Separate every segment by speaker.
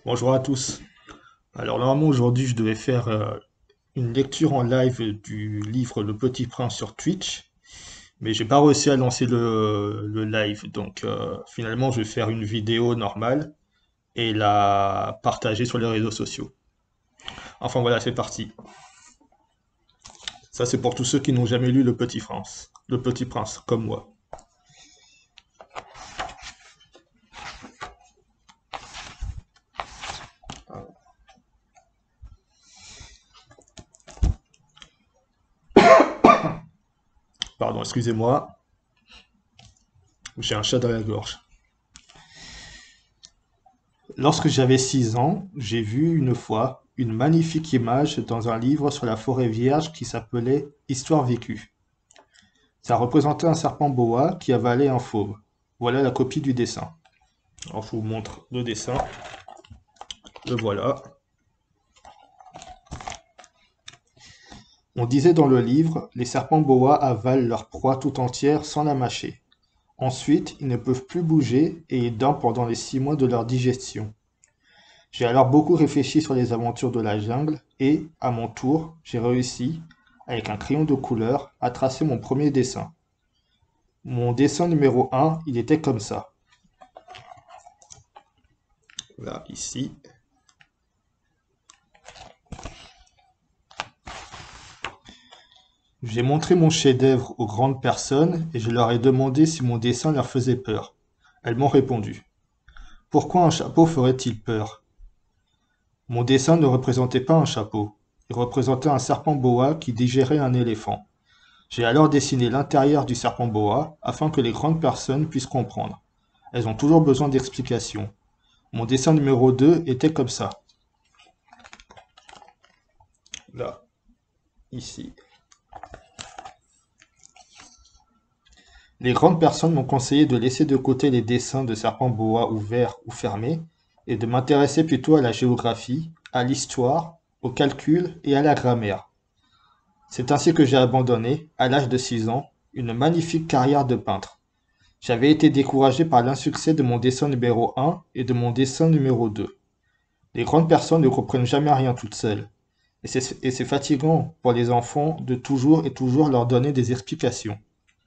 Speaker 1: Bonjour à tous. Alors normalement aujourd'hui je devais faire une lecture en live du livre Le Petit Prince sur Twitch, mais j'ai pas réussi à lancer le live. Donc finalement je vais faire une vidéo normale et la partager sur les réseaux sociaux. Enfin voilà, c'est parti. Ça c'est pour tous ceux qui n'ont jamais lu Le Petit Prince. Le Petit Prince, comme moi. Pardon, excusez-moi, j'ai un chat dans la gorge. Lorsque j'avais 6 ans, j'ai vu une fois une magnifique image dans un livre sur la forêt vierge qui s'appelait Histoire vécue. Ça représentait un serpent boa qui avalait un fauve. Voilà la copie du dessin. Alors je vous montre le dessin. Le voilà. On disait dans le livre, les serpents boa avalent leur proie tout entière sans la mâcher. Ensuite, ils ne peuvent plus bouger et ils dorment pendant les 6 mois de leur digestion. J'ai alors beaucoup réfléchi sur les aventures de la jungle et, à mon tour, j'ai réussi, avec un crayon de couleur, à tracer mon premier dessin. Mon dessin numéro 1, il était comme ça. Là, ici. J'ai montré mon chef-d'œuvre aux grandes personnes et je leur ai demandé si mon dessin leur faisait peur. Elles m'ont répondu. Pourquoi un chapeau ferait-il peur? Mon dessin ne représentait pas un chapeau. Il représentait un serpent boa qui digérait un éléphant. J'ai alors dessiné l'intérieur du serpent boa afin que les grandes personnes puissent comprendre. Elles ont toujours besoin d'explications. Mon dessin numéro 2 était comme ça. Là, ici. Les grandes personnes m'ont conseillé de laisser de côté les dessins de serpents boa ouverts ou fermés et de m'intéresser plutôt à la géographie, à l'histoire, au calcul et à la grammaire. C'est ainsi que j'ai abandonné, à l'âge de 6 ans, une magnifique carrière de peintre. J'avais été découragé par l'insuccès de mon dessin numéro 1 et de mon dessin numéro 2. Les grandes personnes ne comprennent jamais rien toutes seules. Et c'est fatigant pour les enfants de toujours et toujours leur donner des explications.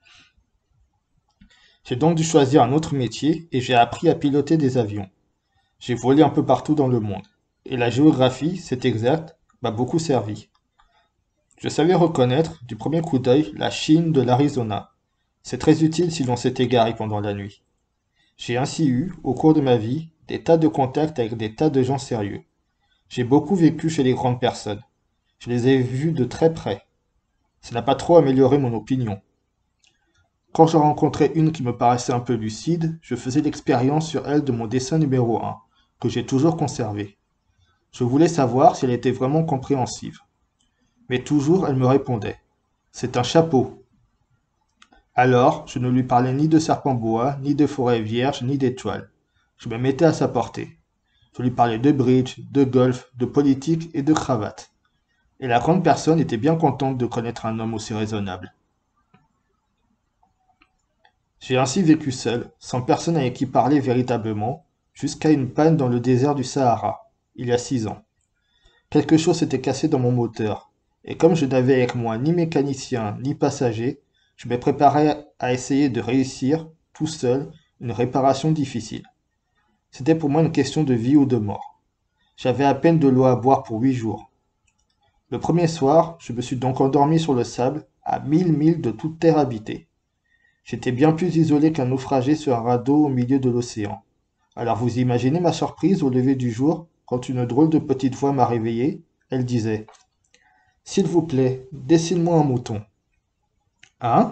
Speaker 1: J'ai donc dû choisir un autre métier et j'ai appris à piloter des avions. J'ai volé un peu partout dans le monde. Et la géographie, c'est exact, m'a beaucoup servi. Je savais reconnaître, du premier coup d'œil, la Chine de l'Arizona. C'est très utile si l'on s'est égaré pendant la nuit. J'ai ainsi eu, au cours de ma vie, des tas de contacts avec des tas de gens sérieux. J'ai beaucoup vécu chez les grandes personnes. Je les ai vus de très près. Ça n'a pas trop amélioré mon opinion. Quand je rencontrais une qui me paraissait un peu lucide, je faisais l'expérience sur elle de mon dessin numéro 1, que j'ai toujours conservé. Je voulais savoir si elle était vraiment compréhensive. Mais toujours elle me répondait. C'est un chapeau. Alors, je ne lui parlais ni de serpent boa, ni de forêt vierge, ni d'étoiles. Je me mettais à sa portée. Je lui parlais de bridge, de golf, de politique et de cravate. Et la grande personne était bien contente de connaître un homme aussi raisonnable. J'ai ainsi vécu seul, sans personne avec qui parler véritablement, jusqu'à une panne dans le désert du Sahara, il y a 6 ans. Quelque chose s'était cassé dans mon moteur, et comme je n'avais avec moi ni mécanicien ni passager, je me préparais à essayer de réussir, tout seul, une réparation difficile. C'était pour moi une question de vie ou de mort. J'avais à peine de l'eau à boire pour 8 jours. Le premier soir, je me suis donc endormi sur le sable, à 1000 milles de toute terre habitée. J'étais bien plus isolé qu'un naufragé sur un radeau au milieu de l'océan. Alors vous imaginez ma surprise au lever du jour, quand une drôle de petite voix m'a réveillé. Elle disait: S'il vous plaît, dessine-moi un mouton. Hein?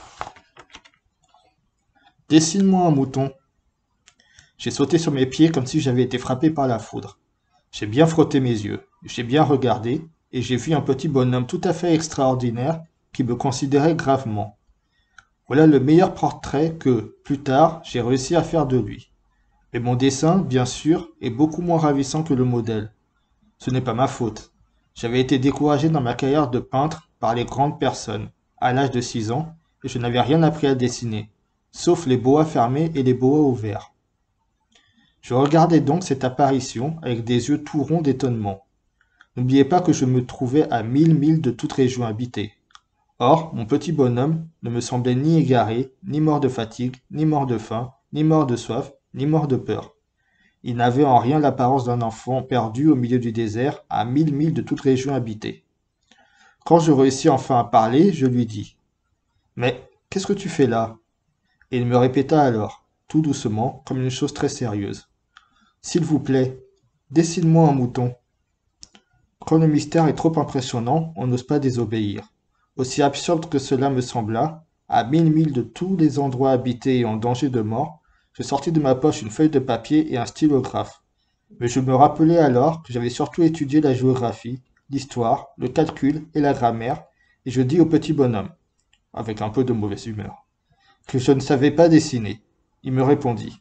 Speaker 1: Dessine-moi un mouton. J'ai sauté sur mes pieds comme si j'avais été frappé par la foudre. J'ai bien frotté mes yeux, j'ai bien regardé, et j'ai vu un petit bonhomme tout à fait extraordinaire qui me considérait gravement. Voilà le meilleur portrait que, plus tard, j'ai réussi à faire de lui. Mais mon dessin, bien sûr, est beaucoup moins ravissant que le modèle. Ce n'est pas ma faute. J'avais été découragé dans ma carrière de peintre par les grandes personnes, à l'âge de 6 ans, et je n'avais rien appris à dessiner, sauf les boas fermés et les boas ouverts. Je regardais donc cette apparition avec des yeux tout ronds d'étonnement. N'oubliez pas que je me trouvais à 1000 milles de toute région habitée. Or, mon petit bonhomme ne me semblait ni égaré, ni mort de fatigue, ni mort de faim, ni mort de soif, ni mort de peur. Il n'avait en rien l'apparence d'un enfant perdu au milieu du désert, à 1000 milles de toute région habitée. Quand je réussis enfin à parler, je lui dis: Mais qu'est-ce que tu fais là? Et il me répéta alors, tout doucement, comme une chose très sérieuse: S'il vous plaît, dessine-moi un mouton. Quand le mystère est trop impressionnant, on n'ose pas désobéir. Aussi absurde que cela me sembla, à 1000 milles de tous les endroits habités et en danger de mort, je sortis de ma poche une feuille de papier et un stylographe. Mais je me rappelai alors que j'avais surtout étudié la géographie, l'histoire, le calcul et la grammaire, et je dis au petit bonhomme, avec un peu de mauvaise humeur, que je ne savais pas dessiner. Il me répondit: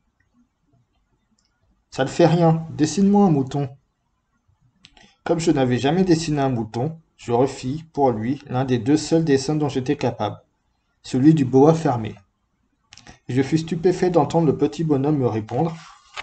Speaker 1: Ça ne fait rien, dessine-moi un mouton. Comme je n'avais jamais dessiné un mouton, je refis, pour lui, l'un des deux seuls dessins dont j'étais capable, celui du boa fermé. Et je fus stupéfait d'entendre le petit bonhomme me répondre: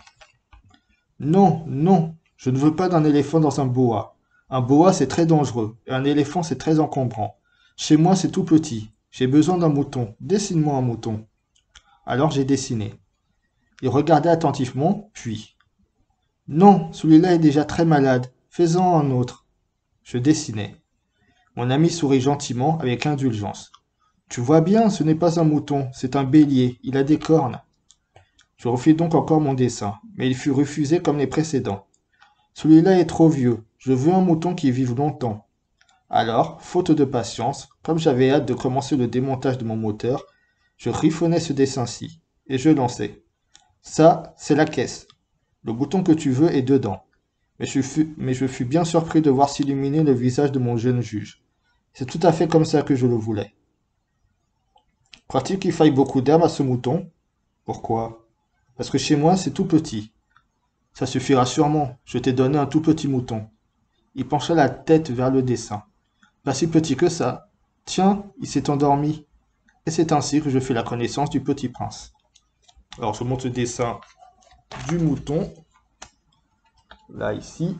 Speaker 1: Non, non, je ne veux pas d'un éléphant dans un boa. Un boa, c'est très dangereux, et un éléphant, c'est très encombrant. Chez moi, c'est tout petit. J'ai besoin d'un mouton. Dessine-moi un mouton. Alors j'ai dessiné. Il regardait attentivement, puis: Non, celui-là est déjà très malade. Fais-en un autre. Je dessinai. Mon ami sourit gentiment, avec indulgence. Tu vois bien, ce n'est pas un mouton, c'est un bélier. Il a des cornes. Je refis donc encore mon dessin, mais il fut refusé comme les précédents. Celui-là est trop vieux. Je veux un mouton qui vive longtemps. Alors, faute de patience, comme j'avais hâte de commencer le démontage de mon moteur, je griffonnai ce dessin-ci, et je lançai. Ça, c'est la caisse. Le bouton que tu veux est dedans. Mais je fus bien surpris de voir s'illuminer le visage de mon jeune juge. C'est tout à fait comme ça que je le voulais. Crois-t-il qu'il faille beaucoup d'herbe à ce mouton? Pourquoi? Parce que chez moi, c'est tout petit. Ça suffira sûrement, je t'ai donné un tout petit mouton. Il pencha la tête vers le dessin. Pas si petit que ça. Tiens, il s'est endormi. Et c'est ainsi que je fais la connaissance du petit prince. Alors je monte le dessin du mouton. Là, ici.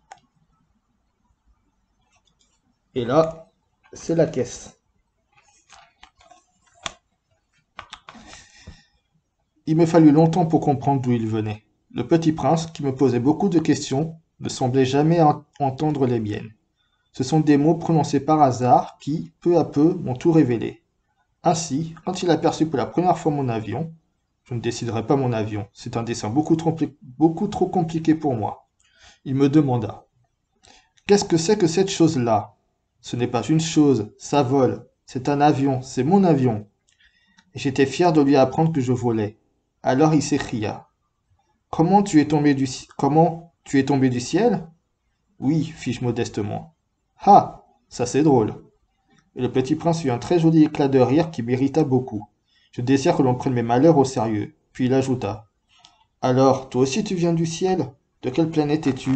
Speaker 1: Et là, c'est la caisse. Il me fallut longtemps pour comprendre d'où il venait. Le petit prince, qui me posait beaucoup de questions, ne semblait jamais entendre les miennes. Ce sont des mots prononcés par hasard qui, peu à peu, m'ont tout révélé. Ainsi, quand il aperçut pour la première fois mon avion, je ne dessinerai pas mon avion, c'est un dessin beaucoup trop compliqué pour moi. Il me demanda: Qu'est-ce que c'est que cette chose-là? Ce n'est pas une chose, ça vole. C'est un avion, c'est mon avion. Et j'étais fier de lui apprendre que je volais. Alors il s'écria: Comment tu es tombé du ciel? Oui, fis-je modestement. Ah, ça c'est drôle. Et le petit prince eut un très joli éclat de rire qui m'irrita beaucoup. Je désire que l'on prenne mes malheurs au sérieux. Puis il ajouta: Alors, toi aussi tu viens du ciel? De quelle planète es-tu?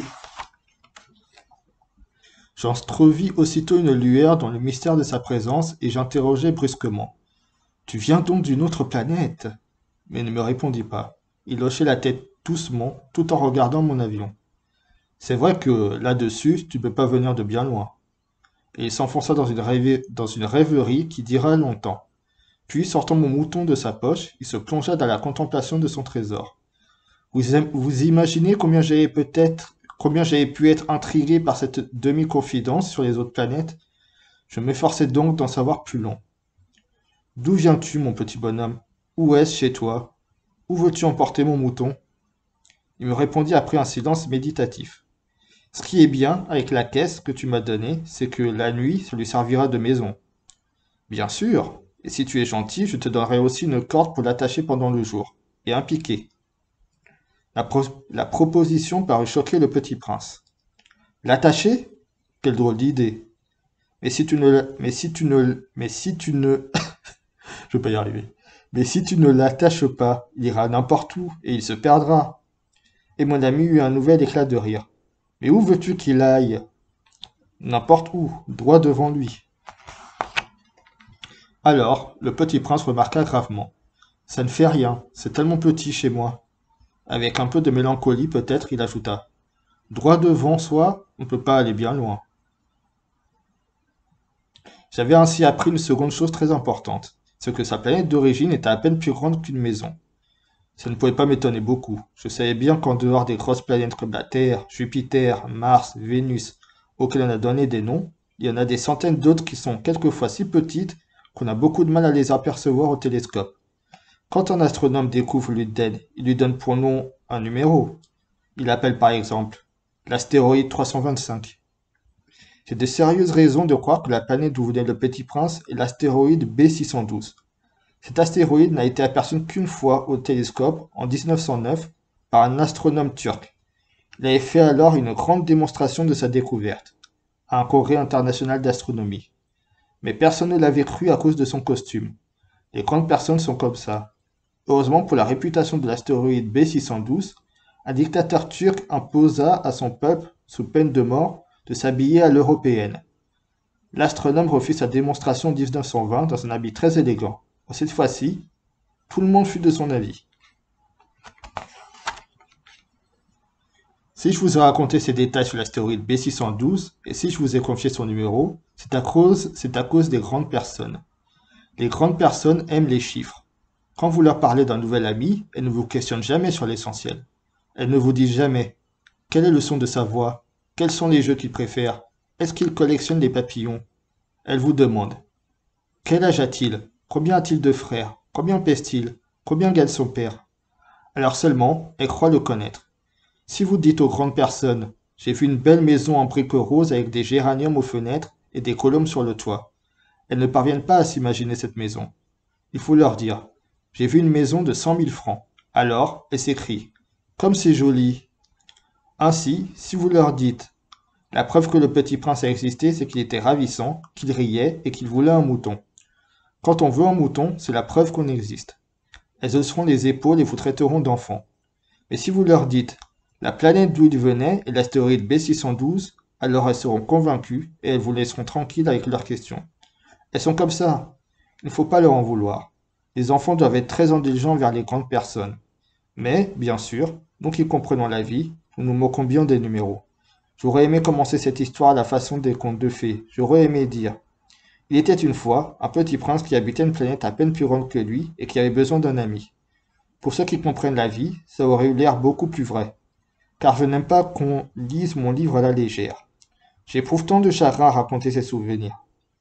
Speaker 1: J'entrevis aussitôt une lueur dans le mystère de sa présence et j'interrogeai brusquement: Tu viens donc d'une autre planète? Mais il ne me répondit pas. Il hochait la tête doucement, tout en regardant mon avion. C'est vrai que, là-dessus, tu ne peux pas venir de bien loin. Et il s'enfonça dans une rêverie qui dura longtemps. Puis, sortant mon mouton de sa poche, il se plongea dans la contemplation de son trésor. Vous imaginez combien j'avais pu être intrigué par cette demi-confidence sur les autres planètes? Je m'efforçais donc d'en savoir plus long. D'où viens-tu, mon petit bonhomme? Où est-ce chez toi? Où veux-tu emporter mon mouton? Il me répondit après un silence méditatif. Ce qui est bien avec la caisse que tu m'as donnée, c'est que la nuit, ça lui servira de maison. Bien sûr, et si tu es gentil, je te donnerai aussi une corde pour l'attacher pendant le jour, et un piquet. La proposition parut choquer le petit prince. L'attacher? Quelle drôle d'idée. Mais si tu ne, je vais pas y arriver. Mais si tu ne l'attaches pas, il ira n'importe où, et il se perdra. Et mon ami eut un nouvel éclat de rire. Mais où veux-tu qu'il aille? N'importe où, droit devant lui. Alors, le petit prince remarqua gravement. Ça ne fait rien, c'est tellement petit chez moi. Avec un peu de mélancolie peut-être, il ajouta. Droit devant soi, on ne peut pas aller bien loin. J'avais ainsi appris une seconde chose très importante, c'est que sa planète d'origine était à peine plus grande qu'une maison. Ça ne pouvait pas m'étonner beaucoup. Je savais bien qu'en dehors des grosses planètes comme la Terre, Jupiter, Mars, Vénus, auxquelles on a donné des noms, il y en a des centaines d'autres qui sont quelquefois si petites qu'on a beaucoup de mal à les apercevoir au télescope. Quand un astronome découvre l'une il lui donne pour nom un numéro. Il appelle par exemple l'astéroïde 325. J'ai de sérieuses raisons de croire que la planète d'où venait le Petit Prince est l'astéroïde B612. Cet astéroïde n'a été aperçu qu'une fois au télescope en 1909 par un astronome turc. Il avait fait alors une grande démonstration de sa découverte à un congrès international d'astronomie. Mais personne ne l'avait cru à cause de son costume. Les grandes personnes sont comme ça. Heureusement pour la réputation de l'astéroïde B612, un dictateur turc imposa à son peuple, sous peine de mort, de s'habiller à l'européenne. L'astronome refit sa démonstration en 1920 dans un habit très élégant. Cette fois-ci, tout le monde fut de son avis. Si je vous ai raconté ces détails sur l'astéroïde B612 et si je vous ai confié son numéro, c'est à cause des grandes personnes. Les grandes personnes aiment les chiffres. Quand vous leur parlez d'un nouvel ami, elles ne vous questionnent jamais sur l'essentiel. Elles ne vous disent jamais quel est le son de sa voix, quels sont les jeux qu'il préfère, est-ce qu'il collectionne les papillons. Elles vous demandent quel âge a-t-il, combien a-t-il de frères, combien pèse-t-il, combien gagne son père. Alors seulement, elles croient le connaître. Si vous dites aux grandes personnes j'ai vu une belle maison en briques roses avec des géraniums aux fenêtres et des colombes sur le toit, elles ne parviennent pas à s'imaginer cette maison. Il faut leur dire j'ai vu une maison de 100 000 francs. Alors, elles s'écrient comme c'est joli. Ainsi, si vous leur dites la preuve que le petit prince a existé, c'est qu'il était ravissant, qu'il riait et qu'il voulait un mouton. Quand on veut un mouton, c'est la preuve qu'on existe. Elles hausseront les épaules et vous traiteront d'enfant. Mais si vous leur dites la planète d'où il venait est l'astéroïde B612, alors elles seront convaincues et elles vous laisseront tranquille avec leurs questions. Elles sont comme ça. Il ne faut pas leur en vouloir. Les enfants doivent être très indulgents vers les grandes personnes. Mais, bien sûr, nous qui comprenons la vie, nous nous moquons bien des numéros. J'aurais aimé commencer cette histoire à la façon des contes de fées. J'aurais aimé dire il était une fois un petit prince qui habitait une planète à peine plus grande que lui et qui avait besoin d'un ami. Pour ceux qui comprennent la vie, ça aurait eu l'air beaucoup plus vrai. Car je n'aime pas qu'on lise mon livre à la légère. J'éprouve tant de chagrin à raconter ces souvenirs.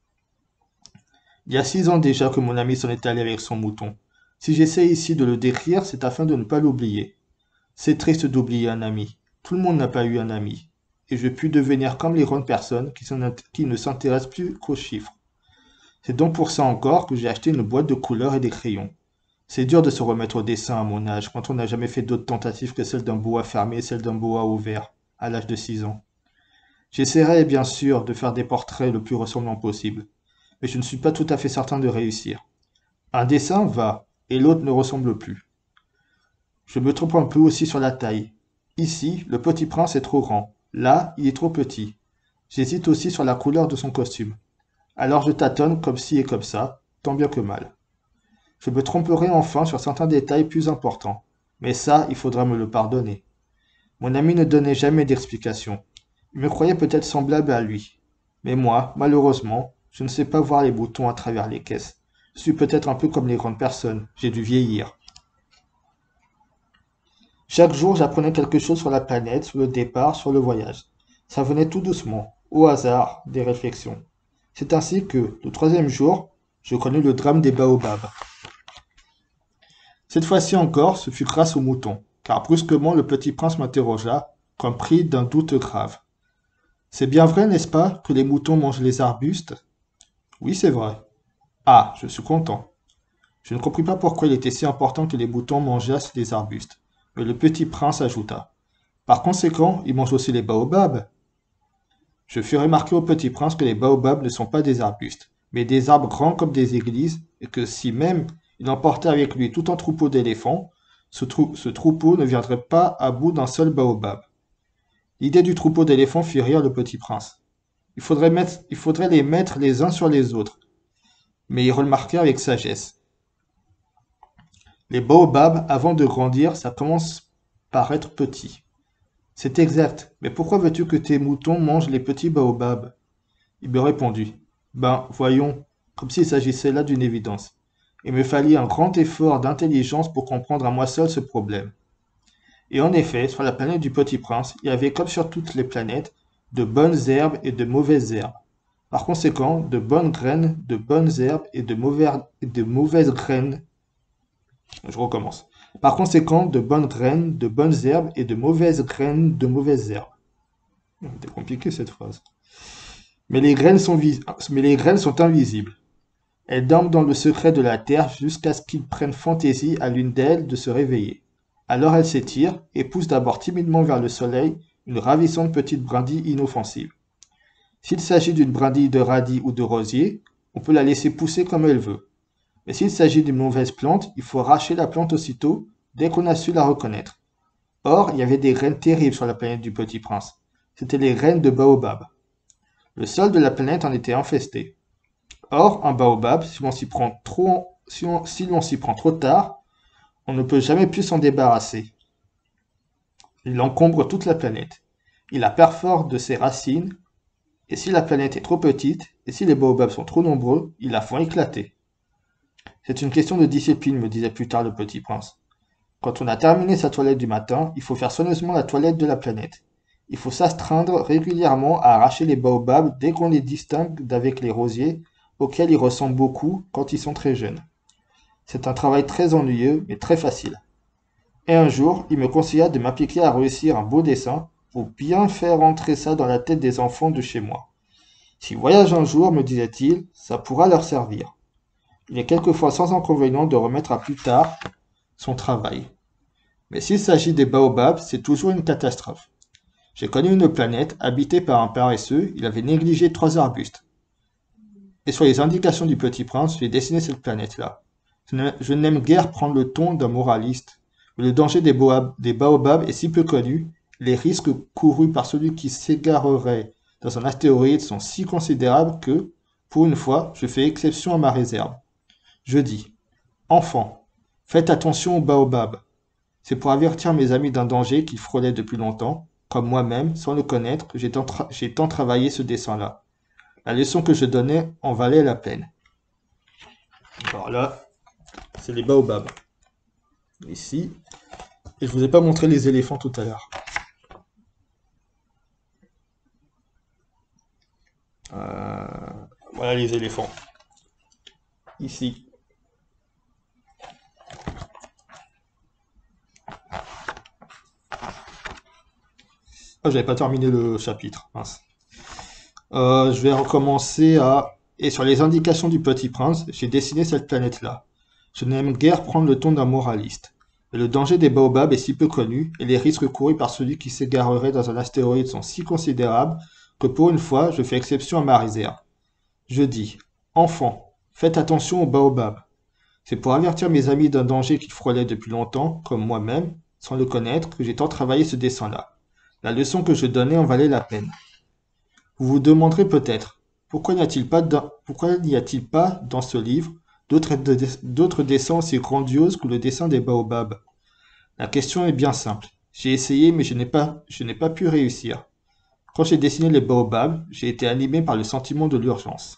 Speaker 1: Il y a 6 ans déjà que mon ami s'en est allé avec son mouton. Si j'essaie ici de le décrire, c'est afin de ne pas l'oublier. C'est triste d'oublier un ami. Tout le monde n'a pas eu un ami. Et je puis devenir comme les grandes personnes qui ne s'intéressent plus qu'aux chiffres. C'est donc pour ça encore que j'ai acheté une boîte de couleurs et des crayons. C'est dur de se remettre au dessin à mon âge, quand on n'a jamais fait d'autres tentatives que celle d'un boa fermé et celle d'un boa ouvert, à l'âge de 6 ans. J'essaierai bien sûr de faire des portraits le plus ressemblant possible, mais je ne suis pas tout à fait certain de réussir. Un dessin va, et l'autre ne ressemble plus. Je me trompe un peu aussi sur la taille. Ici, le petit prince est trop grand. Là, il est trop petit. J'hésite aussi sur la couleur de son costume. Alors je tâtonne comme ci et comme ça, tant bien que mal. Je me tromperai enfin sur certains détails plus importants. Mais ça, il faudra me le pardonner. Mon ami ne donnait jamais d'explication. Il me croyait peut-être semblable à lui. Mais moi, malheureusement, je ne sais pas voir les boutons à travers les caisses. Je suis peut-être un peu comme les grandes personnes. J'ai dû vieillir. Chaque jour, j'apprenais quelque chose sur la planète, sur le départ, sur le voyage. Ça venait tout doucement, au hasard, des réflexions. C'est ainsi que, le troisième jour, je connus le drame des baobabs. Cette fois-ci encore, ce fut grâce au mouton, car brusquement le petit prince m'interrogea, comme pris d'un doute grave. C'est bien vrai, n'est-ce pas, que les moutons mangent les arbustes? Oui, c'est vrai. Ah, je suis content. Je ne compris pas pourquoi il était si important que les moutons mangeassent les arbustes. Mais le petit prince ajouta. Par conséquent, ils mangent aussi les baobabs. Je fis remarquer au petit prince que les baobabs ne sont pas des arbustes, mais des arbres grands comme des églises, et que si même il emportait avec lui tout un troupeau d'éléphants, ce troupeau ne viendrait pas à bout d'un seul baobab. L'idée du troupeau d'éléphants fit rire le petit prince. Il faudrait les mettre les uns sur les autres. Mais il remarqua avec sagesse. Les baobabs, avant de grandir, ça commence paraître petit. C'est exact, mais pourquoi veux-tu que tes moutons mangent les petits baobabs? Il me répondit. Ben, voyons, comme s'il s'agissait là d'une évidence. Il me fallut un grand effort d'intelligence pour comprendre à moi seul ce problème. Et en effet, sur la planète du Petit Prince, il y avait, comme sur toutes les planètes, de bonnes herbes et de mauvaises herbes. Par conséquent, de bonnes graines, de bonnes herbes et de mauvaises graines. Je recommence. Par conséquent, de bonnes graines, de bonnes herbes et de mauvaises graines, de mauvaises herbes. C'est compliqué cette phrase. Mais les graines sont invisibles. Elles dorment dans le secret de la terre jusqu'à ce qu'il prenne fantaisie à l'une d'elles de se réveiller. Alors elle s'étire et pousse d'abord timidement vers le soleil une ravissante petite brindille inoffensive. S'il s'agit d'une brindille de radis ou de rosier, on peut la laisser pousser comme elle veut. Mais s'il s'agit d'une mauvaise plante, il faut arracher la plante aussitôt, dès qu'on a su la reconnaître. Or, il y avait des graines terribles sur la planète du Petit Prince. C'étaient les graines de baobab. Le sol de la planète en était infesté. Or, un baobab, si l'on s'y prend trop tard, on ne peut jamais plus s'en débarrasser. Il encombre toute la planète. Il la perfore de ses racines, et si la planète est trop petite, et si les baobabs sont trop nombreux, ils la font éclater. C'est une question de discipline, me disait plus tard le Petit Prince. Quand on a terminé sa toilette du matin, il faut faire soigneusement la toilette de la planète. Il faut s'astreindre régulièrement à arracher les baobabs dès qu'on les distingue d'avec les rosiers, auxquels ils ressemblent beaucoup quand ils sont très jeunes. C'est un travail très ennuyeux, mais très facile. Et un jour, il me conseilla de m'appliquer à réussir un beau dessin pour bien faire entrer ça dans la tête des enfants de chez moi. S'ils voyagent un jour, me disait-il, ça pourra leur servir. Il est quelquefois sans inconvénient de remettre à plus tard son travail. Mais s'il s'agit des baobabs, c'est toujours une catastrophe. J'ai connu une planète habitée par un paresseux, il avait négligé 3 arbustes. Et sur les indications du Petit Prince, j'ai dessiné cette planète-là. Je n'aime guère prendre le ton d'un moraliste, mais le danger des baobabs est si peu connu, les risques courus par celui qui s'égarerait dans un astéroïde sont si considérables que, pour une fois, je fais exception à ma réserve. Je dis, enfants, faites attention aux baobabs. C'est pour avertir mes amis d'un danger qu'ils frôlaient depuis longtemps, comme moi-même, sans le connaître, j'ai tant travaillé ce dessin-là. La leçon que je donnais en valait la peine. Alors là, c'est les baobabs. Ici. Et je vous ai pas montré les éléphants tout à l'heure. Voilà les éléphants. Ici. Ah, j'avais pas terminé le chapitre. Mince. Je vais recommencer à... Et sur les indications du Petit Prince, j'ai dessiné cette planète-là. Je n'aime guère prendre le ton d'un moraliste. Mais le danger des baobabs est si peu connu, et les risques courus par celui qui s'égarerait dans un astéroïde sont si considérables, que pour une fois, je fais exception à ma réserve. Je dis, enfants, faites attention aux baobabs. C'est pour avertir mes amis d'un danger qu'ils frôlaient depuis longtemps, comme moi-même, sans le connaître, que j'ai tant travaillé ce dessin-là. La leçon que je donnais en valait la peine. Vous vous demanderez peut-être, pourquoi n'y a-t-il pas dans ce livre d'autres dessins aussi grandioses que le dessin des baobabs? La question est bien simple. J'ai essayé, mais je n'ai pas pu réussir. Quand j'ai dessiné les baobabs, j'ai été animé par le sentiment de l'urgence.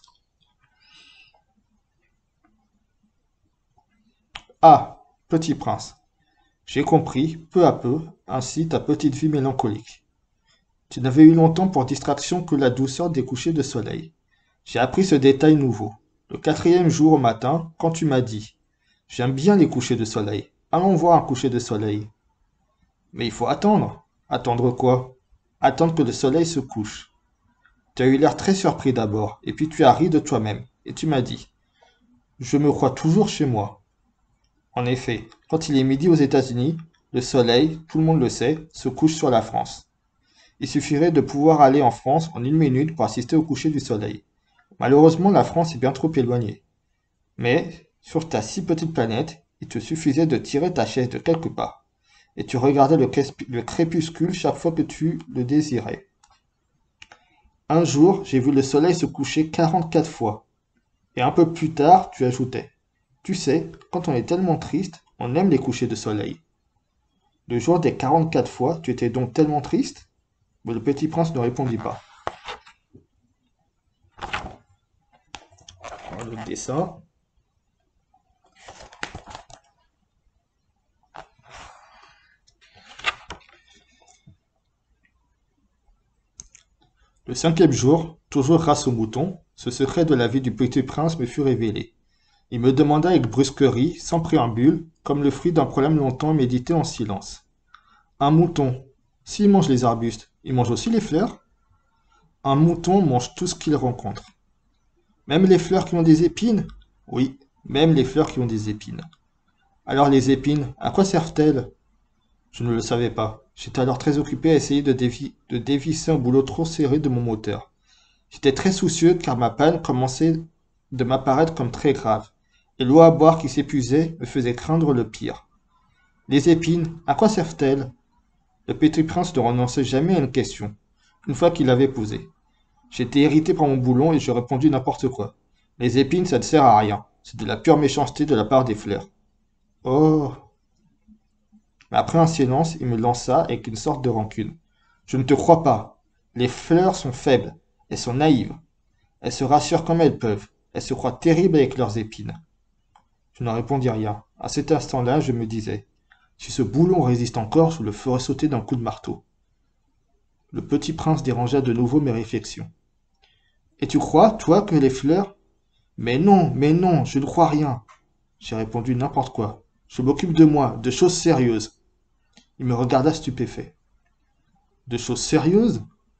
Speaker 1: Ah, petit prince, j'ai compris, peu à peu, ainsi ta petite vie mélancolique. Tu n'avais eu longtemps pour distraction que la douceur des couchers de soleil. J'ai appris ce détail nouveau. Le 4e jour au matin, quand tu m'as dit j'aime bien les couchers de soleil. Allons voir un coucher de soleil. Mais il faut attendre. Attendre quoi? Attendre que le soleil se couche. Tu as eu l'air très surpris d'abord, et puis tu as ri de toi-même, et tu m'as dit je me crois toujours chez moi. En effet, quand il est midi aux États-Unis, le soleil, tout le monde le sait, se couche sur la France. Il suffirait de pouvoir aller en France en 1 minute pour assister au coucher du soleil. Malheureusement, la France est bien trop éloignée. Mais, sur ta si petite planète, il te suffisait de tirer ta chaise de quelque part, et tu regardais le crépuscule chaque fois que tu le désirais. Un jour, j'ai vu le soleil se coucher 44 fois. Et un peu plus tard, tu ajoutais. Tu sais, quand on est tellement triste, on aime les couchers de soleil. Le jour des 44 fois, tu étais donc tellement triste? Mais le petit prince ne répondit pas. Alors, le dessin. Le cinquième jour, toujours grâce au mouton, ce secret de la vie du petit prince me fut révélé. Il me demanda avec brusquerie, sans préambule, comme le fruit d'un problème longtemps médité en silence. Un mouton, s'il mange les arbustes, il mange aussi les fleurs? Un mouton mange tout ce qu'il rencontre. Même les fleurs qui ont des épines? Oui, même les fleurs qui ont des épines. Alors les épines, à quoi servent-elles? Je ne le savais pas. J'étais alors très occupé à essayer de dévisser un boulot trop serré de mon moteur. J'étais très soucieux car ma panne commençait de m'apparaître comme très grave, et l'eau à boire qui s'épuisait me faisait craindre le pire. Les épines, à quoi servent-elles? Le petit prince ne renonçait jamais à une question, une fois qu'il l'avait posée. J'étais irrité par mon boulon et je répondis n'importe quoi. Les épines, ça ne sert à rien. C'est de la pure méchanceté de la part des fleurs. Oh. Mais après un silence, il me lança avec une sorte de rancune. Je ne te crois pas. Les fleurs sont faibles. Elles sont naïves. Elles se rassurent comme elles peuvent. Elles se croient terribles avec leurs épines. Je ne répondis rien. À cet instant-là, je me disais, si ce boulon résiste encore, je le ferai sauter d'un coup de marteau. Le petit prince dérangea de nouveau mes réflexions. Et tu crois, toi, que les fleurs... mais non, je ne crois rien. J'ai répondu n'importe quoi. Je m'occupe de moi, de choses sérieuses. Il me regarda stupéfait. De choses sérieuses?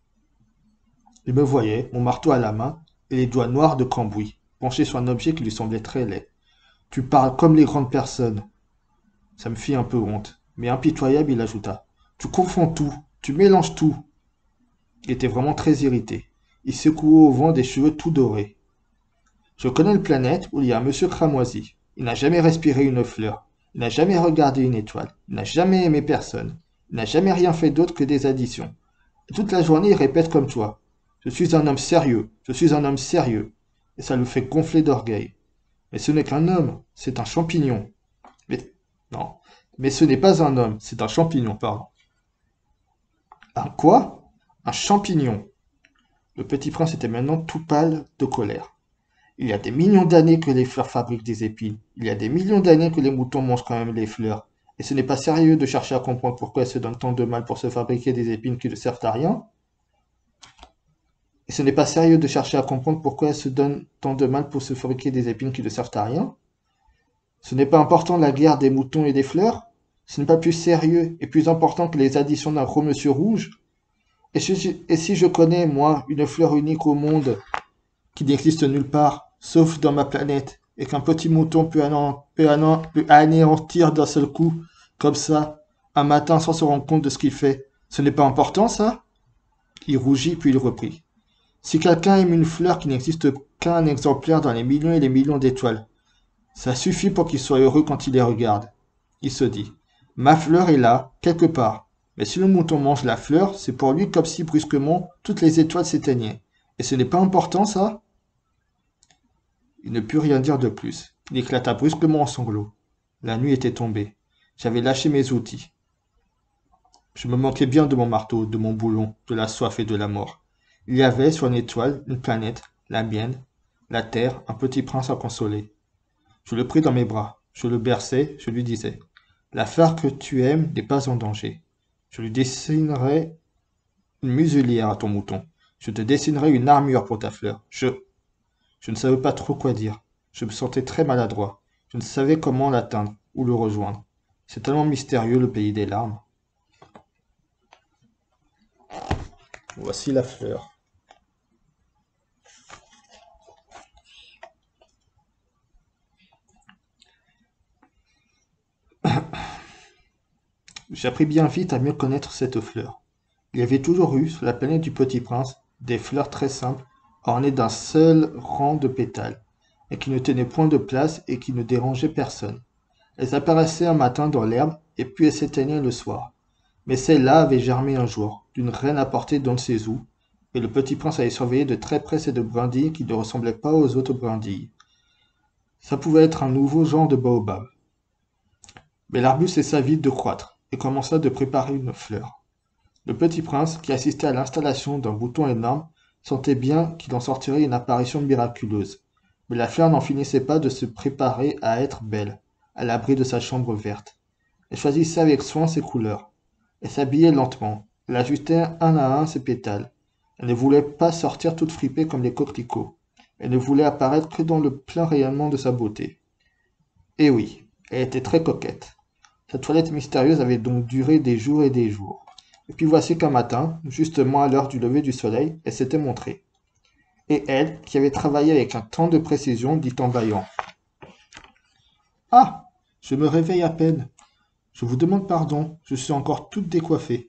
Speaker 1: Il me voyait, mon marteau à la main, et les doigts noirs de cambouis, penché sur un objet qui lui semblait très laid. Tu parles comme les grandes personnes. Ça me fit un peu honte, mais impitoyable, il ajouta. Tu confonds tout, tu mélanges tout. Il était vraiment très irrité. Il secouait au vent des cheveux tout dorés. Je connais une planète où il y a un monsieur cramoisi. Il n'a jamais respiré une fleur. Il n'a jamais regardé une étoile. Il n'a jamais aimé personne. Il n'a jamais rien fait d'autre que des additions. Et toute la journée, il répète comme toi. Je suis un homme sérieux. Je suis un homme sérieux. Et ça le fait gonfler d'orgueil. Mais ce n'est qu'un homme. C'est un champignon. Mais non. Mais ce n'est pas un homme. C'est un champignon, pardon. Un quoi? Un champignon. Le petit prince était maintenant tout pâle de colère. Il y a des millions d'années que les fleurs fabriquent des épines. Il y a des millions d'années que les moutons mangent quand même les fleurs. Et ce n'est pas sérieux de chercher à comprendre pourquoi elles se donnent tant de mal pour se fabriquer des épines qui ne servent à rien. Et ce n'est pas sérieux de chercher à comprendre pourquoi elles se donnent tant de mal pour se fabriquer des épines qui ne servent à rien. Ce n'est pas important la guerre des moutons et des fleurs. Ce n'est pas plus sérieux et plus important que les additions d'un gros monsieur rouge. Et si je connais, moi, une fleur unique au monde qui n'existe nulle part, sauf dans ma planète, et qu'un petit mouton peut anéantir d'un seul coup, comme ça, un matin sans se rendre compte de ce qu'il fait. Ce n'est pas important, ça? Il rougit, puis il reprit. Si quelqu'un aime une fleur qui n'existe qu'un exemplaire dans les millions et les millions d'étoiles, ça suffit pour qu'il soit heureux quand il les regarde. Il se dit, ma fleur est là, quelque part. Mais si le mouton mange la fleur, c'est pour lui comme si brusquement toutes les étoiles s'éteignaient. Et ce n'est pas important, ça? Il ne put rien dire de plus. Il éclata brusquement en sanglots. La nuit était tombée. J'avais lâché mes outils. Je me manquais bien de mon marteau, de mon boulon, de la soif et de la mort. Il y avait sur une étoile, une planète, la mienne, la terre, un petit prince à consoler. Je le pris dans mes bras. Je le berçai, je lui disais. La fleur que tu aimes n'est pas en danger. Je lui dessinerai une muselière à ton mouton. Je te dessinerai une armure pour ta fleur. Je ne savais pas trop quoi dire. Je me sentais très maladroit. Je ne savais comment l'atteindre ou le rejoindre. C'est tellement mystérieux le pays des larmes. Voici la fleur. J'ai appris bien vite à mieux connaître cette fleur. Il y avait toujours eu, sur la planète du Petit Prince, des fleurs très simples, ornées d'un seul rang de pétales, et qui ne tenaient point de place et qui ne dérangeaient personne. Elles apparaissaient un matin dans l'herbe, et puis elles s'éteignaient le soir. Mais celle-là avait germé un jour, d'une reine apportée d'on ne sait où, et le Petit Prince avait surveillé de très près ces deux brindilles qui ne ressemblaient pas aux autres brindilles. Ça pouvait être un nouveau genre de baobab. Mais l'arbuste cessa vite de croître. et commença de préparer une fleur. Le petit prince, qui assistait à l'installation d'un bouton énorme, sentait bien qu'il en sortirait une apparition miraculeuse. Mais la fleur n'en finissait pas de se préparer à être belle, à l'abri de sa chambre verte. Elle choisissait avec soin ses couleurs. Elle s'habillait lentement. Elle ajustait un à un ses pétales. Elle ne voulait pas sortir toute fripée comme les coquelicots. Elle ne voulait apparaître que dans le plein rayonnement de sa beauté. Et oui, elle était très coquette. Sa toilette mystérieuse avait donc duré des jours et des jours. Et puis voici qu'un matin, justement à l'heure du lever du soleil, elle s'était montrée. Et elle, qui avait travaillé avec un tant de précision, dit en bâillant. Ah, je me réveille à peine. Je vous demande pardon, je suis encore toute décoiffée.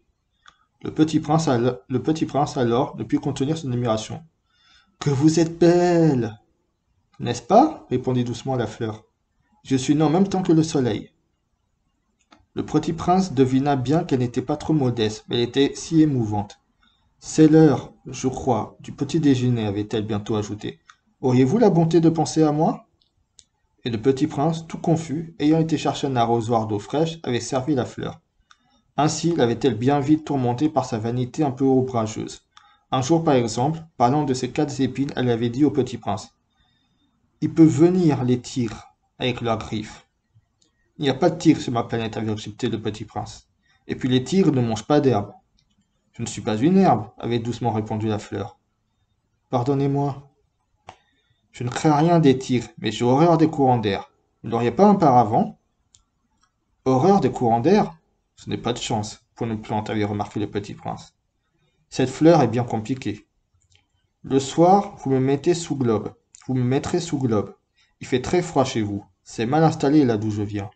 Speaker 1: Le petit prince alors ne put contenir son admiration. Que vous êtes belle! N'est-ce pas? Répondit doucement la fleur. Je suis née en même temps que le soleil. Le petit prince devina bien qu'elle n'était pas trop modeste, mais elle était si émouvante. C'est l'heure, je crois, du petit déjeuner, avait-elle bientôt ajouté. Auriez-vous la bonté de penser à moi? Et le petit prince, tout confus, ayant été chercher un arrosoir d'eau fraîche, avait servi la fleur. Ainsi l'avait-elle bien vite tourmentée par sa vanité un peu ombrageuse. Un jour, par exemple, parlant de ses 4 épines, elle avait dit au petit prince. Ils peuvent venir, les tigres, avec leurs griffes. Il n'y a pas de tigres sur ma planète, avait accepté le petit prince. Et puis les tigres ne mangent pas d'herbe. Je ne suis pas une herbe, avait doucement répondu la fleur. Pardonnez-moi. Je ne crains rien des tigres, mais j'ai horreur des courants d'air. Vous n'auriez pas un paravent? Horreur des courants d'air? Ce n'est pas de chance pour une plante, avait remarqué le petit prince. Cette fleur est bien compliquée. Le soir, vous me mettez sous globe. Vous me mettrez sous globe. Il fait très froid chez vous. C'est mal installé là d'où je viens.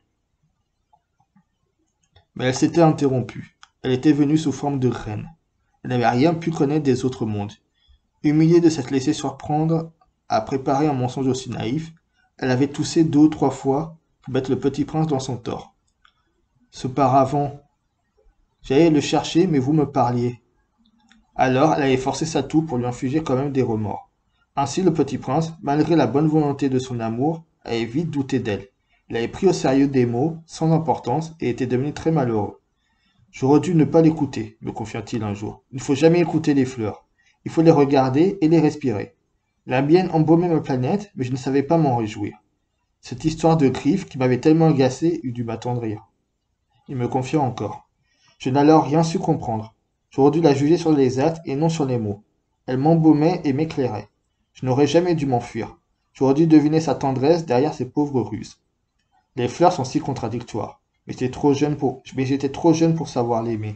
Speaker 1: Mais elle s'était interrompue. Elle était venue sous forme de reine. Elle n'avait rien pu connaître des autres mondes. Humiliée de s'être laissée surprendre à préparer un mensonge aussi naïf, elle avait toussé 2 ou 3 fois pour mettre le petit prince dans son tort. Ce paravent, j'allais le chercher, mais vous me parliez. Alors elle avait forcé sa toux pour lui infliger quand même des remords. Ainsi le petit prince, malgré la bonne volonté de son amour, avait vite douté d'elle. Il avait pris au sérieux des mots sans importance et était devenu très malheureux. J'aurais dû ne pas l'écouter, me confia-t-il un jour. Il ne faut jamais écouter les fleurs. Il faut les regarder et les respirer. La mienne embaumait ma planète, mais je ne savais pas m'en réjouir. Cette histoire de griffes qui m'avait tellement agacé eût dû m'attendrir. Il me confia encore. Je n'ai alors rien su comprendre. J'aurais dû la juger sur les actes et non sur les mots. Elle m'embaumait et m'éclairait. Je n'aurais jamais dû m'enfuir. J'aurais dû deviner sa tendresse derrière ses pauvres ruses. Les fleurs sont si contradictoires. Mais j'étais trop jeune pour savoir l'aimer.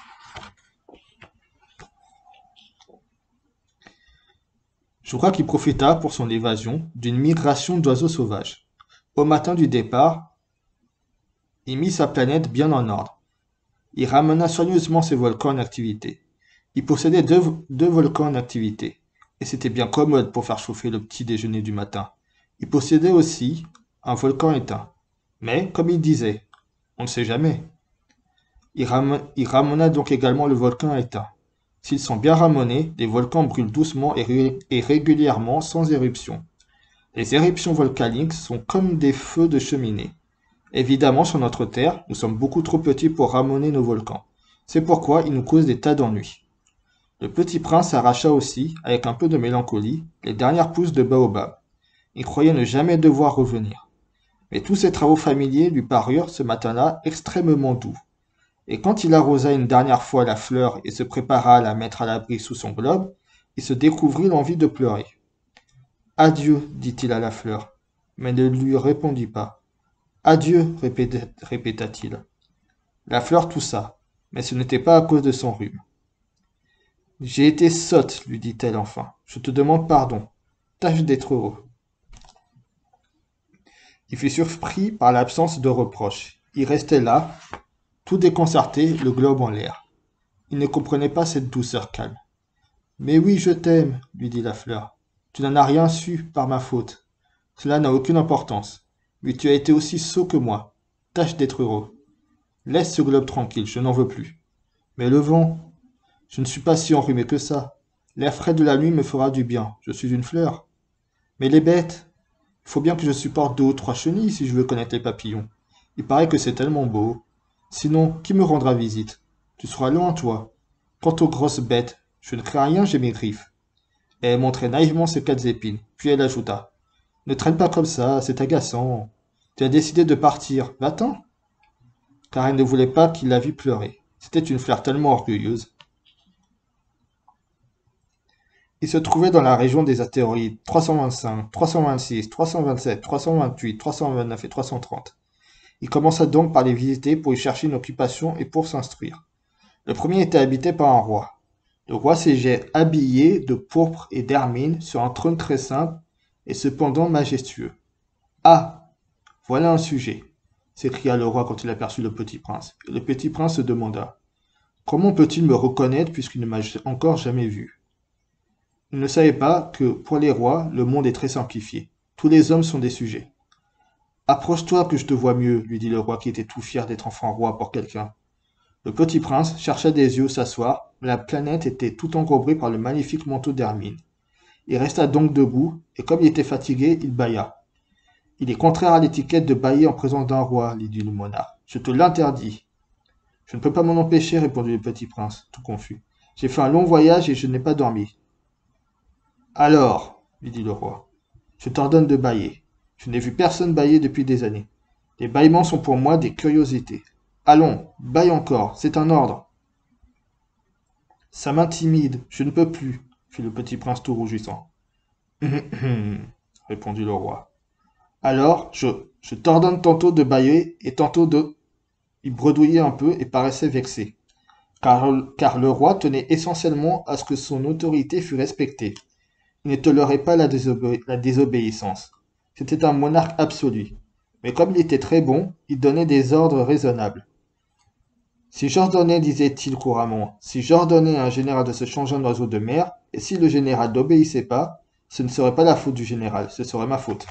Speaker 1: Je crois qu'il profita, pour son évasion, d'une migration d'oiseaux sauvages. Au matin du départ, il mit sa planète bien en ordre. Il ramena soigneusement ses volcans en activité. Il possédait deux volcans en activité, et c'était bien commode pour faire chauffer le petit déjeuner du matin. Il possédait aussi un volcan éteint. Mais, comme il disait, on ne sait jamais. Il ramena donc également le volcan éteint. S'ils sont bien ramenés, les volcans brûlent doucement et régulièrement sans éruption. Les éruptions volcaniques sont comme des feux de cheminée. Évidemment, sur notre Terre, nous sommes beaucoup trop petits pour ramener nos volcans. C'est pourquoi ils nous causent des tas d'ennuis. Le petit prince arracha aussi, avec un peu de mélancolie, les dernières pousses de baobab. Il croyait ne jamais devoir revenir. Mais tous ces travaux familiers lui parurent, ce matin-là, extrêmement doux. Et quand il arrosa une dernière fois la fleur et se prépara à la mettre à l'abri sous son globe, il se découvrit l'envie de pleurer. Adieu, dit-il à la fleur, mais ne lui répondit pas. Adieu, répéta-t-il. La fleur toussa, mais ce n'était pas à cause de son rhume. J'ai été sotte, lui dit-elle enfin. Je te demande pardon. Tâche d'être heureux. Il fut surpris par l'absence de reproche. Il restait là, tout déconcerté, le globe en l'air. Il ne comprenait pas cette douceur calme. Mais oui, je t'aime, lui dit la fleur. Tu n'en as rien su par ma faute. Cela n'a aucune importance. Mais tu as été aussi sot que moi. Tâche d'être heureux. Laisse ce globe tranquille, je n'en veux plus. Mais le vent, je ne suis pas si enrhumé que ça. L'air frais de la nuit me fera du bien. Je suis une fleur. Mais les bêtes, il faut bien que je supporte 2 ou 3 chenilles si je veux connaître les papillons. Il paraît que c'est tellement beau. Sinon, qui me rendra visite? Tu seras loin, toi. Quant aux grosses bêtes, je ne crains rien, j'ai mes griffes. Et elle montrait naïvement ses quatre épines, puis elle ajouta. Ne traîne pas comme ça, c'est agaçant. Tu as décidé de partir, va-t'en. Car elle ne voulait pas qu'il la vît pleurer. C'était une fleur tellement orgueilleuse. Il se trouvait dans la région des astéroïdes 325, 326, 327, 328, 329 et 330. Il commença donc par les visiter pour y chercher une occupation et pour s'instruire. Le premier était habité par un roi. Le roi siégeait habillé de pourpre et d'hermine sur un trône très simple et cependant majestueux. Ah, voilà un sujet, s'écria le roi quand il aperçut le petit prince. Et le petit prince se demanda, comment peut-il me reconnaître puisqu'il ne m'a encore jamais vu? Il ne savait pas que, pour les rois, le monde est très simplifié. Tous les hommes sont des sujets. Approche-toi que je te vois mieux, lui dit le roi qui était tout fier d'être enfin roi pour quelqu'un. Le petit prince chercha des yeux où s'asseoir, mais la planète était tout engourée par le magnifique manteau d'hermine. Il resta donc debout, et comme il était fatigué, il bâilla. Il est contraire à l'étiquette de bâiller en présence d'un roi, lui dit le monarque. Je te l'interdis. Je ne peux pas m'en empêcher, répondit le petit prince, tout confus. J'ai fait un long voyage et je n'ai pas dormi. Alors, lui dit le roi, je t'ordonne de bâiller. Je n'ai vu personne bâiller depuis des années. Les bâillements sont pour moi des curiosités. Allons, bâille encore, c'est un ordre. Ça m'intimide, je ne peux plus, fit le petit prince tout rougissant. Répondit le roi. Alors, je t'ordonne tantôt de bâiller et tantôt de... Il bredouillait un peu et paraissait vexé, car le roi tenait essentiellement à ce que son autorité fût respectée. Il ne tolérait pas la désobéissance. C'était un monarque absolu. Mais comme il était très bon, il donnait des ordres raisonnables. Si j'ordonnais, disait-il couramment, si j'ordonnais à un général de se changer en oiseau de mer, et si le général n'obéissait pas, ce ne serait pas la faute du général, ce serait ma faute.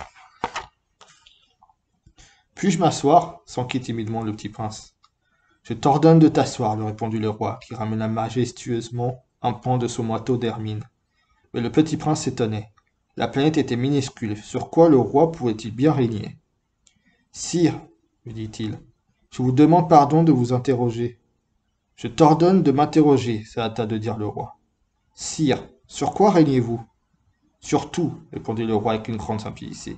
Speaker 1: Puis-je m'asseoir s'enquit timidement le petit prince. Je t'ordonne de t'asseoir, lui répondit le roi, qui ramena majestueusement un pan de son manteau d'hermine. Mais le petit prince s'étonnait. La planète était minuscule, sur quoi le roi pouvait-il bien régner? Sire, lui dit-il, je vous demande pardon de vous interroger. Je t'ordonne de m'interroger, se hâta de dire le roi. Sire, sur quoi régnez-vous? Sur tout, répondit le roi avec une grande simplicité.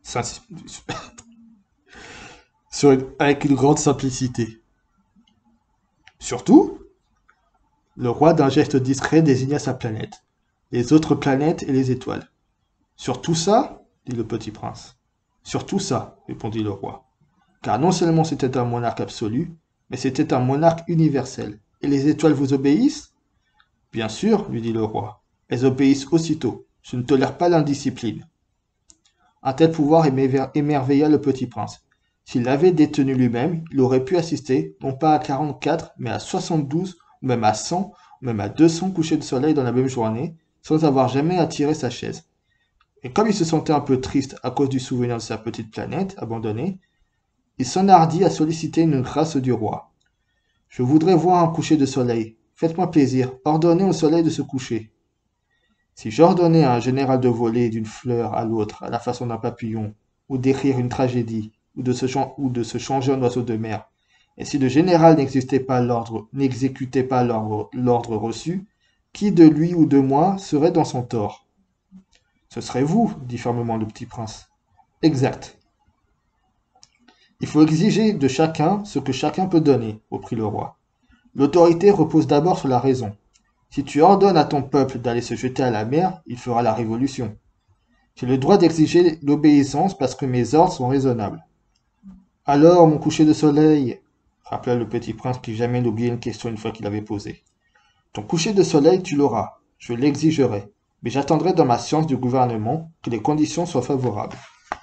Speaker 1: Avec une grande simplicité. Surtout? Le roi d'un geste discret désigna sa planète, les autres planètes et les étoiles. Sur tout ça? Dit le petit prince. Sur tout ça, répondit le roi. Car non seulement c'était un monarque absolu, mais c'était un monarque universel. Et les étoiles vous obéissent? Bien sûr, lui dit le roi. Elles obéissent aussitôt. Je ne tolère pas l'indiscipline. Un tel pouvoir émerveilla le petit prince. S'il l'avait détenu lui-même, il aurait pu assister, non pas à 44, mais à 72, ou même à 100, ou même à 200 couchers de soleil dans la même journée, sans avoir jamais à tirer sa chaise. Et comme il se sentait un peu triste à cause du souvenir de sa petite planète abandonnée, il s'enhardit à solliciter une grâce du roi. Je voudrais voir un coucher de soleil. Faites-moi plaisir, ordonnez au soleil de se coucher. Si j'ordonnais à un général de voler d'une fleur à l'autre à la façon d'un papillon, ou d'écrire une tragédie, ou de se changer en oiseau de mer, et si le général n'exécutait pas l'ordre reçu, qui de lui ou de moi serait dans son tort? Ce serait vous, dit fermement le petit prince. Exact. Il faut exiger de chacun ce que chacun peut donner, reprit le roi. L'autorité repose d'abord sur la raison. Si tu ordonnes à ton peuple d'aller se jeter à la mer, il fera la révolution. J'ai le droit d'exiger l'obéissance parce que mes ordres sont raisonnables. Alors, mon coucher de soleil, rappela le petit prince qui jamais n'oubliait une question une fois qu'il avait posée. Ton coucher de soleil, tu l'auras. Je l'exigerai. Mais j'attendrai dans ma science du gouvernement que les conditions soient favorables.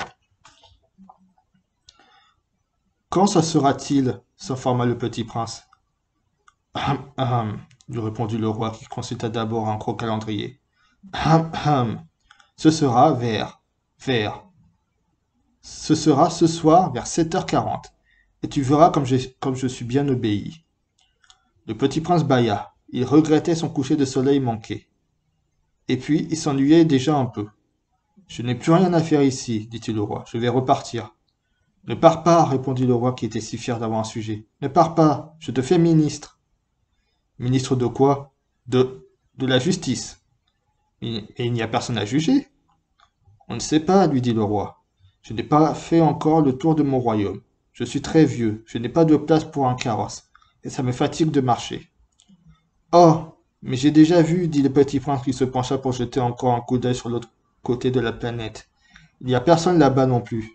Speaker 1: Quand ça sera-t-il s'informa le petit prince. Lui répondit le roi qui consulta d'abord un gros calendrier. Ce sera ce sera ce soir vers 7h40, et tu verras comme je suis bien obéi. Le petit prince bâilla. Il regrettait son coucher de soleil manqué. Et puis, il s'ennuyait déjà un peu. Je n'ai plus rien à faire ici, dit-il au roi. Je vais repartir. Ne pars pas, répondit le roi qui était si fier d'avoir un sujet. Ne pars pas, je te fais ministre. Ministre de quoi? De la justice. Et il n'y a personne à juger. On ne sait pas, lui dit le roi. Je n'ai pas fait encore le tour de mon royaume. Je suis très vieux, je n'ai pas de place pour un carrosse, et ça me fatigue de marcher. Oh, mais j'ai déjà vu, dit le petit prince qui se pencha pour jeter encore un coup d'œil sur l'autre côté de la planète. Il n'y a personne là-bas non plus.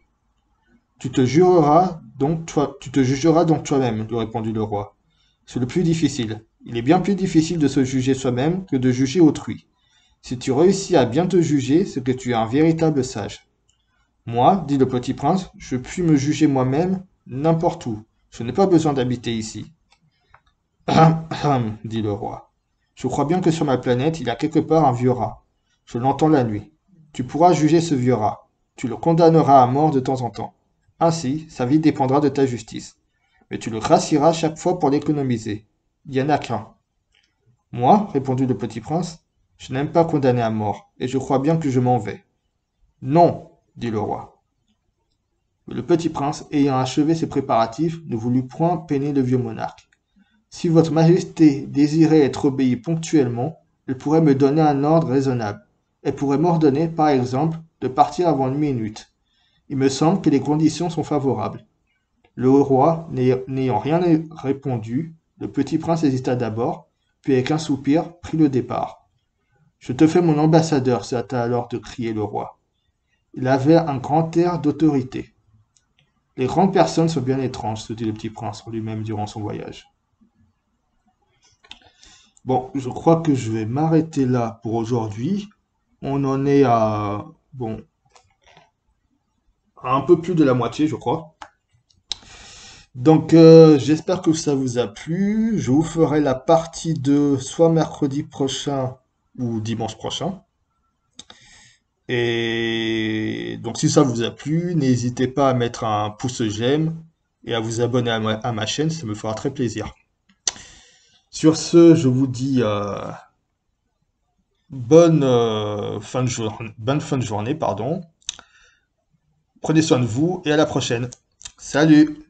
Speaker 1: Tu te jugeras donc toi-même, lui répondit le roi. C'est le plus difficile. Il est bien plus difficile de se juger soi-même que de juger autrui. Si tu réussis à bien te juger, c'est que tu es un véritable sage. Moi, dit le petit prince, je puis me juger moi-même n'importe où. Je n'ai pas besoin d'habiter ici. Dit le roi. Je crois bien que sur ma planète, il y a quelque part un vieux rat. Je l'entends la nuit. Tu pourras juger ce vieux rat. Tu le condamneras à mort de temps en temps. Ainsi, sa vie dépendra de ta justice. Mais tu le gracieras chaque fois pour l'économiser. Il n'y en a qu'un. Moi, répondit le petit prince, je n'aime pas condamner à mort, et je crois bien que je m'en vais. Non, dit le roi. Mais le petit prince, ayant achevé ses préparatifs, ne voulut point peiner le vieux monarque. Si votre majesté désirait être obéie ponctuellement, elle pourrait me donner un ordre raisonnable. Elle pourrait m'ordonner, par exemple, de partir avant une minute. Il me semble que les conditions sont favorables. Le roi, n'ayant rien répondu, le petit prince hésita d'abord, puis avec un soupir, prit le départ. Je te fais mon ambassadeur, se hâta alors de crier le roi. Il avait un grand air d'autorité. Les grandes personnes sont bien étranges, se dit le petit prince en lui-même durant son voyage. Bon, je crois que je vais m'arrêter là pour aujourd'hui. On en est à un peu plus de la moitié, je crois. Donc, j'espère que ça vous a plu. Je vous ferai la partie 2 soit mercredi prochain ou dimanche prochain. Et donc, si ça vous a plu, n'hésitez pas à mettre un pouce j'aime et à vous abonner à ma chaîne, ça me fera très plaisir. Sur ce, je vous dis bonne fin de journée, pardon. Prenez soin de vous et à la prochaine. Salut!